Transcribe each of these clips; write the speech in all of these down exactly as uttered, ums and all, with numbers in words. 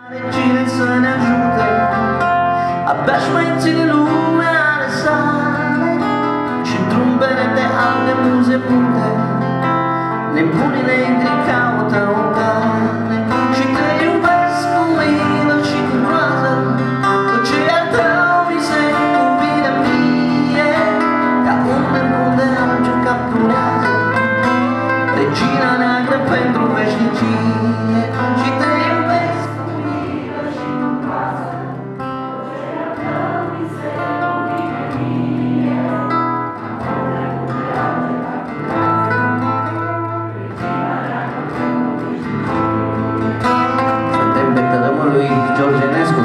Cine să ne ajute, abia-și mai ține lumea ale sale și într-un benet de alte muze multe nebunii negri caută o cale și te iubesc cu milă și cu groază, tot ce al tău mi se cuvine mie, ca un nebun de alge capturează regina neagră pentru veșnicie. Și te iubesc cu milă și cu groază, tot ce al tău mi se cuvine mie, ca un nebun de alge capturează regina neagră pentru veșnicie. Suntem pe tărâmul lui George Enescu.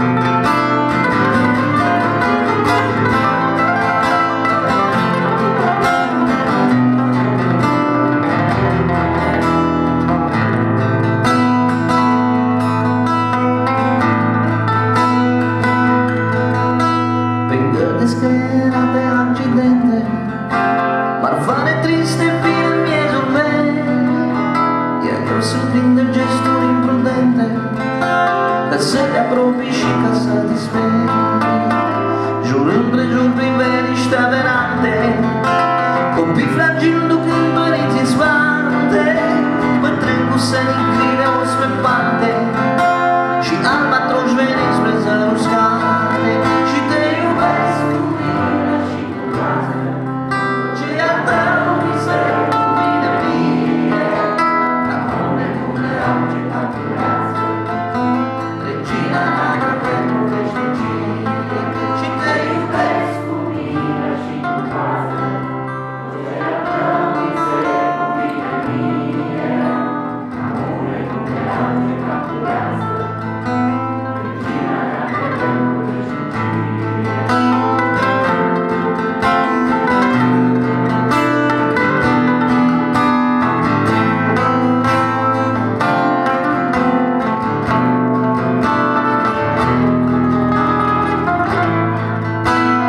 Schera de accidente, marfane triste fino in miezzo verde, dietro si prende gesturi imprudente, da se ti appropri și ca să ti speri.